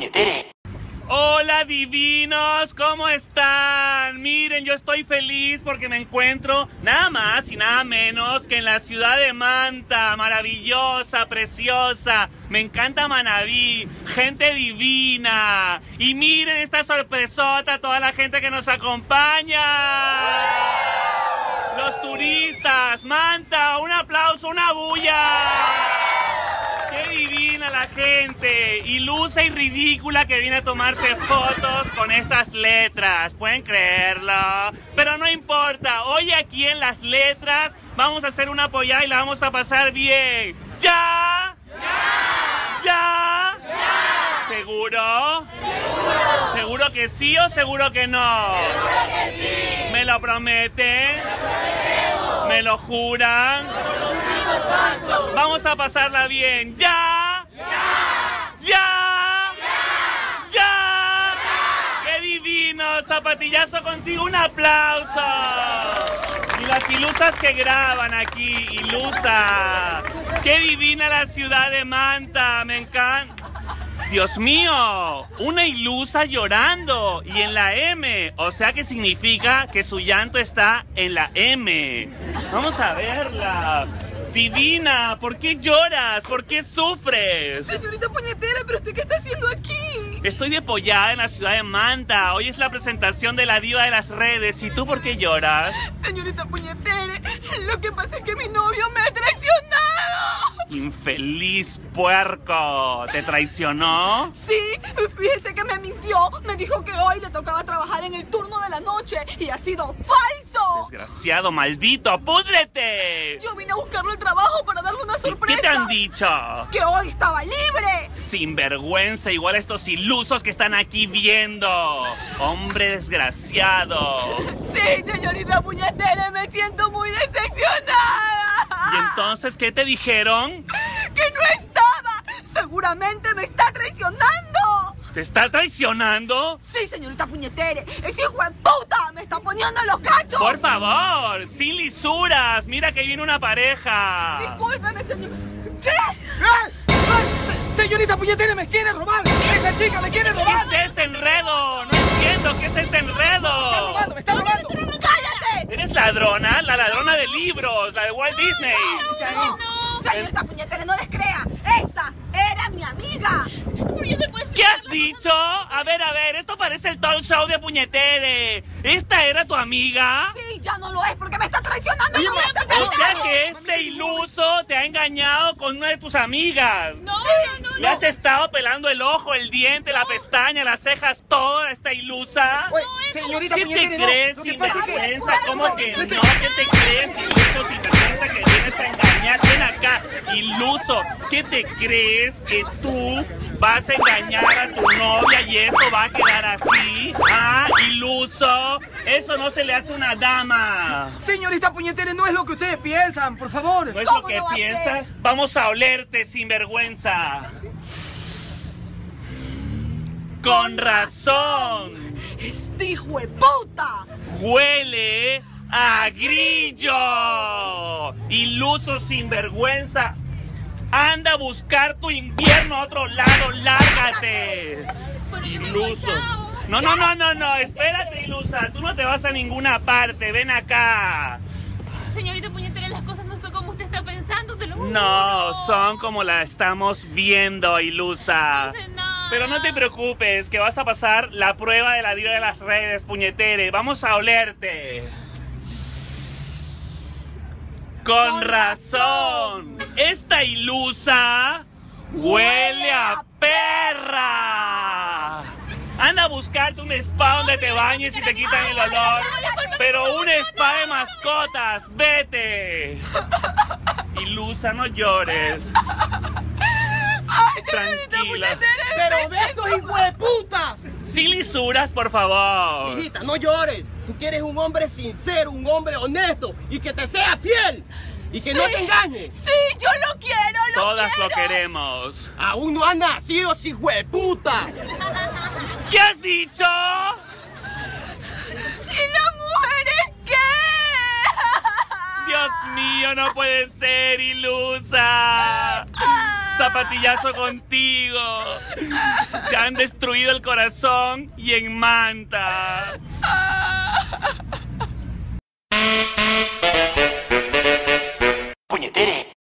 puñetere. Hola divinos, ¿cómo están? Miren, yo estoy feliz porque me encuentro nada más y nada menos que en la ciudad de Manta, maravillosa, preciosa. Me encanta Manabí, gente divina. Y miren esta sorpresota, toda la gente que nos acompaña. Los turistas, Manta, un aplauso, una bulla. ¡Qué divina la gente! Ilusa y ridícula que viene a tomarse fotos con estas letras. ¿Pueden creerlo? Pero no importa. Hoy aquí en las letras vamos a hacer una apoyada y la vamos a pasar bien. ¿Ya? ¡Ya! ¿Ya? ¡Ya! ¿Seguro? ¿Seguro? ¿Seguro que sí o seguro que no? ¡Seguro que sí! ¿Me lo prometen? ¡Lo prometemos! ¿Me lo juran? Santo. Vamos a pasarla bien. ¿Ya? ¡Ya! ¡Ya! ¡Ya! ¡Ya! ¡Ya! ¡Qué divino! Zapatillazo contigo, un aplauso. Y las ilusas que graban aquí, ilusa. ¡Qué divina la ciudad de Manta! Me encanta. Dios mío, una ilusa llorando y en la M, o sea que significa que su llanto está en la M. Vamos a verla. Divina, ¿por qué lloras? ¿Por qué sufres? Señorita puñetera, ¿pero usted qué está haciendo aquí? Estoy depollada en la ciudad de Manta. Hoy es la presentación de la diva de las redes. ¿Y tú por qué lloras? Señorita puñetera, lo que pasa es que mi novio me ha traicionado. Infeliz puerco. ¿Te traicionó? Sí, fíjese que me mintió. Me dijo que hoy le tocaba trabajar en el turno de la noche y ha sido falso. Desgraciado, maldito, ¡púdrete! Yo vine a buscarlo el trabajo para darle una sorpresa. ¿Qué te han dicho? Que hoy estaba libre. Sinvergüenza, igual a estos ilusos que están aquí viendo. Hombre desgraciado. Sí, señorita puñetera, me siento muy decepcionada. ¿Y entonces qué te dijeron? ¡Que no estaba! ¡Seguramente me está traicionando! ¿Te está traicionando? Sí, señorita puñetere, ese hijo de puta me está poniendo los cachos. Por favor, sin lisuras. Mira que viene una pareja. Discúlpeme, señor. ¿Qué? Señorita puñetera, me quiere robar. Esa chica me quiere robar. ¿Qué es este enredo? No entiendo, ¿qué es este enredo? Me está robando. ¡Cállate! ¿Eres ladrona? La ladrona de libros, la de Walt Disney. No, señorita puñetera, no les crea. Esta era mi amiga. ¿Qué has dicho? A ver, esto parece el talk show de Puñetere. ¿Esta era tu amiga? Sí, ya no lo es porque me está traicionando. Oye, con este O sea pendejo. que este iluso te ha engañado con una de tus amigas. No. Le has estado pelando el ojo, el diente, la pestaña, las cejas, todo a esta ilusa. Oye, señorita ¿Qué te puñetera, no. crees, Lo que pasa es que... sinvergüenza? ¿Cómo que no? ¿Qué te crees, iluso, sinvergüenza, que vienes a engañar? Ven acá, iluso. ¿Qué te crees que tú vas a engañar a tu novia y esto va a quedar así? Ah, iluso. Eso no se le hace a una dama. Señorita puñetera, no es lo que ustedes piensan, por favor. ¿No es ¿Cómo lo que no va a piensas? Vamos a olerte, sinvergüenza. Con razón. Este hijo de puta. Huele a grillo. Iluso, sinvergüenza. Anda a buscar tu invierno a otro lado. Lárgate. Iluso. No. Espérate, ilusa. Tú no te vas a ninguna parte. Ven acá. Señorita puñetera, las cosas no son como usted está pensando, se lo juro. No, son como la estamos viendo, ilusa. No sé nada. Pero no te preocupes, que vas a pasar la prueba de la diva de las redes, puñetere. Vamos a olerte. Con razón. Esta ilusa huele a perra. Anda a buscarte un spa donde te bañes y te quitan el olor. Pero un spa de mascotas. Vete. Ilusa, no llores. Ay, señorita Tranquila. puñetera. Pero ve estos hijos de putas. Sin lisuras, por favor. Hijita, no llores. Tú quieres un hombre sincero, un hombre honesto y que te sea fiel. Y que no te engañes. Sí, yo lo quiero, Todas quiero. lo queremos. Aún no has nacido, hijo de puta. ¿Qué has dicho? ¿Y las mujeres qué? Dios mío, no puede ser, ilusa. zapatillazo contigo. Te han destruido el corazón y en Manta.